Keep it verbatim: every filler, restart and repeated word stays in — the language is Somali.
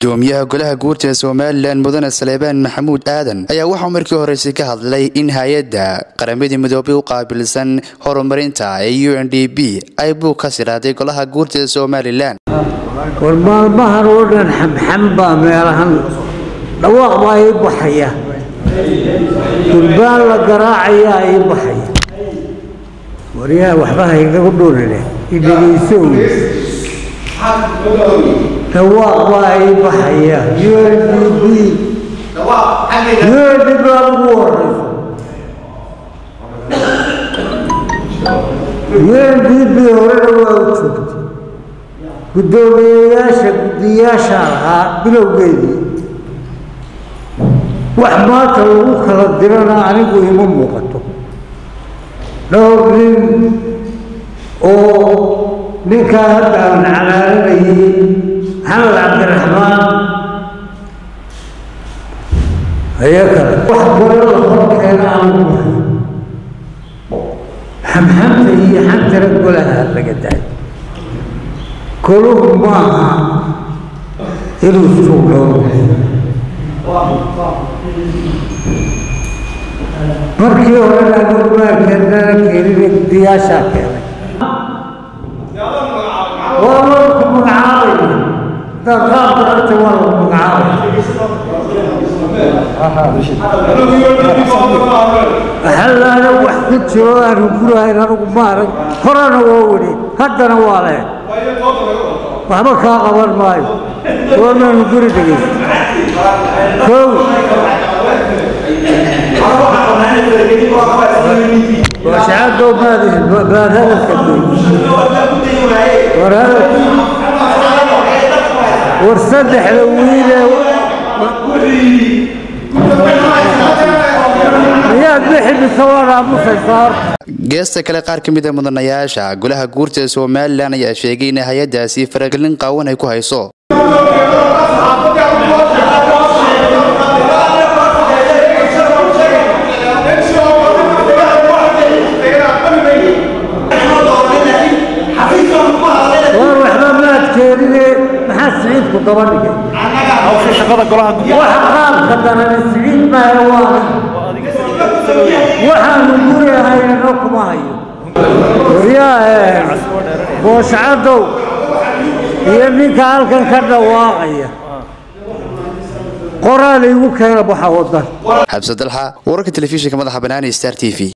gudoomiyaha golaha guurta Soomaaliland Mudane Saleebaan Maxamuud Aadan ayaa waxa markii hore si ka hadlay in hay'adda qaramada midoobay u qaabilsan horumarinta ee U N D P ay buu ka siraaday golaha guurta Soomaaliland والمالمهر ودن حمحمبا ميلهن dhawaaq baa ay baxaya turbaan la garaacaya ay baxaya wariyaha waxba hayga u dhoolay idageyso dhawaaq baa ay baxaya U N D P dhawaaq U N D P lagu warayso U N D P hore waa u joogtay gudoomiyayaasha gudiyaasha ahaa bilowgeedii wax maanta lagu kala dirana anigu ima muuqato dhowr nin oo ninkaa hadda aan calaalanayay xamed cabdiraxmaan ayaa kale wax golada horkeena aan u nahay xamxamta iyo xantira golaha laga daay كلهم معها يلوثوا مركي ولا نقول كذا كذا دياشة كذا والله مقعد تغاب أنت والله مقعد هل أنا وحدت شو أنا أقول هاي أنا مارك خرنا وولي هذا نواله وحبا كاغبر ماي وانا نقول دقيق كو وشعادوا بهذه بهذا الكبير ورهذا ورصدح لويله يا بحب الثوار ابو فيصار geesta kale qaar ka mid ah mudanayaasha golaha guurta Soomaaliland ayaa sheegay in hay'adaasi faragelin qaawan ay ku hayso ku dabanigay hawsha shaqada golaha guurta waxa qaab ka daran sidii ma waa waxaan guriyahay inoo kuma hayo wariyaha booscadow iyo ninka halkan ka dhawaaqaya qoraal igu keenay waxa wada Xabsa Dalxa wararka telefishinka madaxa banaanay Star T V.